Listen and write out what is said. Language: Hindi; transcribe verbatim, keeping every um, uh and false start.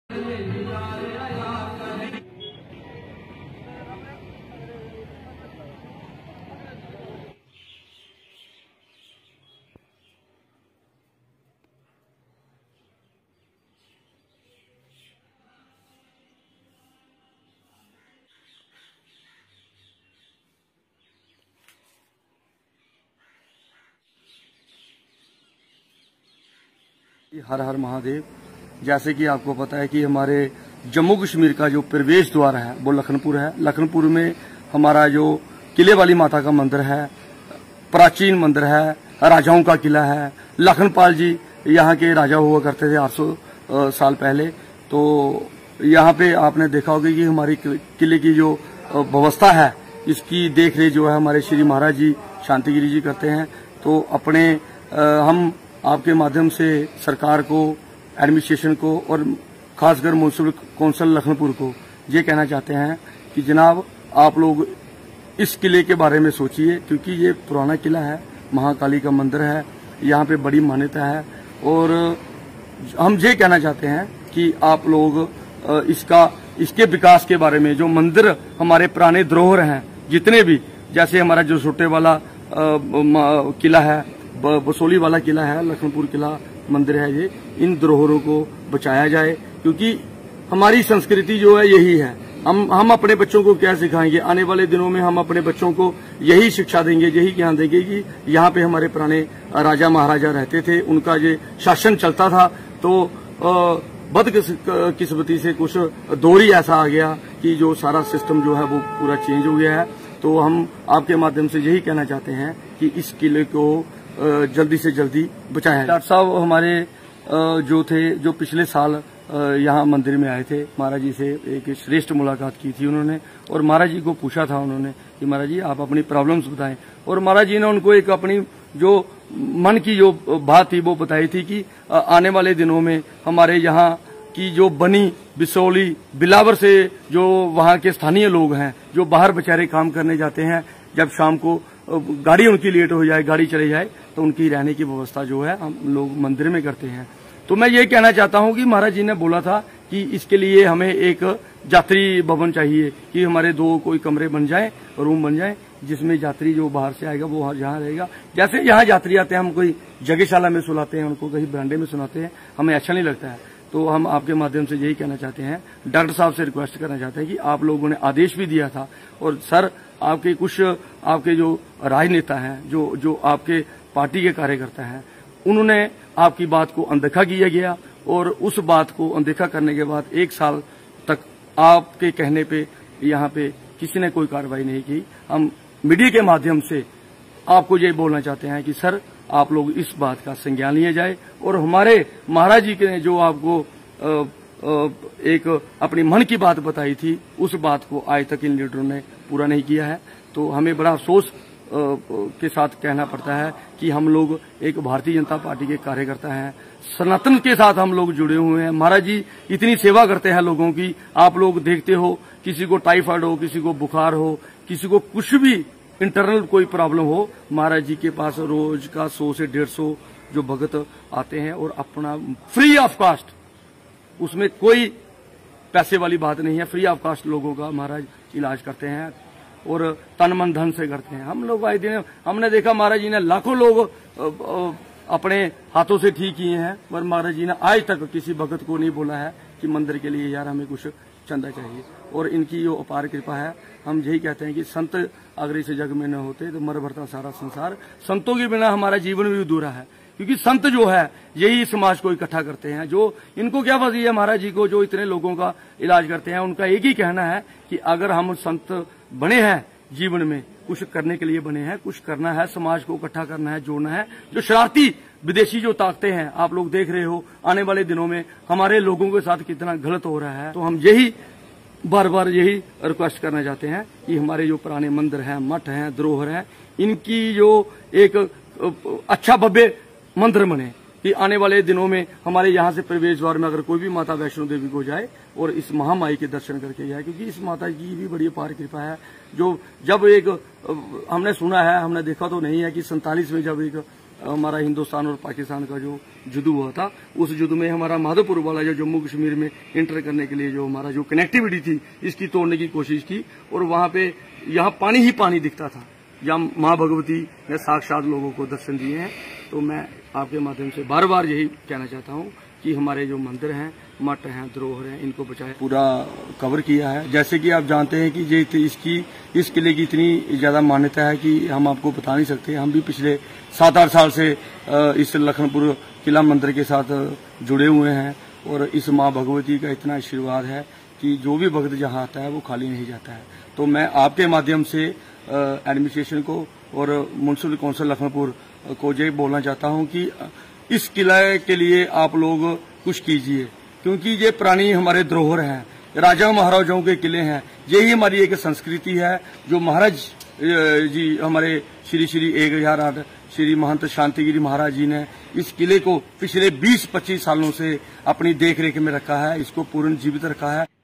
हर हर महादेव। जैसे कि आपको पता है कि हमारे जम्मू कश्मीर का जो प्रवेश द्वार है वो लखनपुर है। लखनपुर में हमारा जो किले वाली माता का मंदिर है, प्राचीन मंदिर है, राजाओं का किला है। लखनपाल जी यहाँ के राजा हुआ करते थे आठ सौ साल पहले। तो यहाँ पे आपने देखा होगा कि हमारी किले की जो व्यवस्था है इसकी देख रेख जो है हमारे श्री महाराज जी शांतिगिरी जी करते हैं। तो अपने हम आपके माध्यम से सरकार को, एडमिनिस्ट्रेशन को और खासकर म्युनिसिपल काउंसिल लखनपुर को ये कहना चाहते हैं कि जनाब आप लोग इस किले के बारे में सोचिए, क्योंकि ये पुराना किला है, महाकाली का मंदिर है, यहाँ पे बड़ी मान्यता है। और हम ये कहना चाहते हैं कि आप लोग इसका इसके विकास के बारे में, जो मंदिर हमारे पुराने धरोहर हैं जितने भी, जैसे हमारा जो छोटे वाला किला है, बसोली वाला किला है, लखनपुर किला मंदिर है, ये इन धरोहरों को बचाया जाए, क्योंकि हमारी संस्कृति जो है यही है। हम हम अपने बच्चों को क्या सिखाएंगे? आने वाले दिनों में हम अपने बच्चों को यही शिक्षा देंगे, यही ज्ञान देंगे कि यहाँ पे हमारे पुराने राजा महाराजा रहते थे, उनका ये शासन चलता था। तो बदकिस्मती से कुछ दौर ही ऐसा आ गया कि जो सारा सिस्टम जो है वो पूरा चेंज हो गया है। तो हम आपके माध्यम से यही कहना चाहते हैं कि इस किले को जल्दी से जल्दी बचाया। डॉक्टर साहब हमारे जो थे, जो पिछले साल यहाँ मंदिर में आए थे, महाराज जी से एक श्रेष्ठ मुलाकात की थी उन्होंने, और महाराज जी को पूछा था उन्होंने कि महाराज जी आप अपनी प्रॉब्लम्स बताएं। और महाराज जी ने उनको एक अपनी जो मन की जो बात थी वो बताई थी कि आने वाले दिनों में हमारे यहाँ की जो बनी, बिसौली, बिलावर से जो वहाँ के स्थानीय लोग हैं, जो बाहर बेचारे काम करने जाते हैं, जब शाम को गाड़ी उनकी लेट हो जाए, गाड़ी चली जाए, तो उनकी रहने की व्यवस्था जो है हम लोग मंदिर में करते हैं। तो मैं ये कहना चाहता हूं कि महाराज जी ने बोला था कि इसके लिए हमें एक यात्री भवन चाहिए, कि हमारे दो कोई कमरे बन जाए, रूम बन जाए, जिसमें यात्री जो बाहर से आएगा वो यहाँ रहेगा। जैसे यहाँ यात्री आते हैं, हम कोई जगहशाला में सुलाते हैं, उनको कहीं बरांडे में सुनाते हैं, हमें अच्छा नहीं लगता है। तो हम आपके माध्यम से यही कहना चाहते हैं, डॉक्टर साहब से रिक्वेस्ट करना चाहते हैं कि आप लोगों ने आदेश भी दिया था, और सर आपके कुछ आपके जो राजनेता हैं, जो जो आपके पार्टी के कार्यकर्ता हैं, उन्होंने आपकी बात को अनदेखा किया गया, और उस बात को अनदेखा करने के बाद एक साल तक आपके कहने पे यहाँ पे किसी ने कोई कार्रवाई नहीं की। हम मीडिया के माध्यम से आपको ये बोलना चाहते हैं कि सर आप लोग इस बात का संज्ञान लिया जाए, और हमारे महाराज जी के जो आपको आ, आ, एक अपनी मन की बात बताई थी, उस बात को आज तक इन लीडरों ने पूरा नहीं किया है। तो हमें बड़ा अफसोस के साथ कहना पड़ता है कि हम लोग एक भारतीय जनता पार्टी के कार्यकर्ता हैं, सनातन के साथ हम लोग जुड़े हुए हैं। महाराज जी इतनी सेवा करते हैं लोगों की, आप लोग देखते हो, किसी को टाइफाइड हो, किसी को बुखार हो, किसी को कुछ भी इंटरनल कोई प्रॉब्लम हो, महाराज जी के पास रोज का सौ से डेढ़ सौ जो भगत आते हैं, और अपना फ्री ऑफ कास्ट, उसमें कोई पैसे वाली बात नहीं है, फ्री ऑफ कास्ट लोगों का महाराज इलाज करते हैं, और तन मन धन से करते हैं। हम लोग आए दिन हमने देखा महाराज जी ने लाखों लोग अपने हाथों से ठीक किए हैं, पर महाराज जी ने आज तक किसी भगत को नहीं बोला है कि मंदिर के लिए यार हमें कुछ चंदा चाहिए। और इनकी जो अपार कृपा है, हम यही कहते हैं कि संत अगर इस जग में न होते तो मर भरता सारा संसार। संतों के बिना हमारा जीवन भी अधूरा है, क्योंकि संत जो है यही समाज को इकट्ठा करते हैं। जो इनको क्या पता है महाराज जी को, जो इतने लोगों का इलाज करते हैं, उनका एक ही कहना है कि अगर हम संत बने हैं जीवन में, कुछ करने के लिए बने हैं, कुछ करना है, समाज को इकट्ठा करना है, जोड़ना है। जो शरारती विदेशी जो ताकतें हैं, आप लोग देख रहे हो आने वाले दिनों में हमारे लोगों के साथ कितना गलत हो रहा है। तो हम यही बार बार यही रिक्वेस्ट करना चाहते हैं कि हमारे जो पुराने मंदिर हैं, मठ हैं, धरोहर हैं, इनकी जो एक अच्छा भव्य मंदिर बने, कि आने वाले दिनों में हमारे यहाँ से प्रवेश द्वार में अगर कोई भी माता वैष्णो देवी को जाए और इस महामाई के दर्शन करके जाए, क्योंकि इस माता की भी बड़ी अपार कृपा है। जो जब एक हमने सुना है, हमने देखा तो नहीं है कि सैंतालीस में जब एक हमारा हिंदुस्तान और पाकिस्तान का जो युद्ध हुआ था, उस युद्ध में हमारा माधोपुर वाला जो जम्मू कश्मीर में इंटर करने के लिए जो हमारा जो कनेक्टिविटी थी, इसकी तोड़ने की कोशिश की। और वहां पे यहाँ पानी ही पानी दिखता था, जहाँ माँ भगवती ने साक्षात लोगों को दर्शन दिए हैं। तो मैं आपके माध्यम से बार बार यही कहना चाहता हूँ कि हमारे जो मंदिर हैं, मठ हैं, धरोहर हैं, इनको बचाए। पूरा कवर किया है। जैसे कि आप जानते हैं कि ये इसकी इस किले की इतनी ज्यादा मान्यता है कि हम आपको बता नहीं सकते। हम भी पिछले सात आठ साल से इस लखनपुर किला मंदिर के साथ जुड़े हुए हैं और इस माँ भगवती का इतना आशीर्वाद है कि जो भी भक्त जहाँ आता है वो खाली नहीं जाता है। तो मैं आपके माध्यम से एडमिनिस्ट्रेशन को और म्युनिसिपल काउंसिल लखनपुर को ये बोलना चाहता हूँ कि इस किले के लिए आप लोग कुछ कीजिए, क्योंकि ये पुरानी हमारे धरोहर हैं, राजा महाराजाओं के किले हैं। यही हमारी एक संस्कृति है जो महाराज जी हमारे श्री श्री एक हजार आठ श्री महंत शांतिगिरी महाराज जी ने इस किले को पिछले बीस पच्चीस सालों से अपनी देखरेख में रखा है, इसको पूर्ण जीवित रखा है।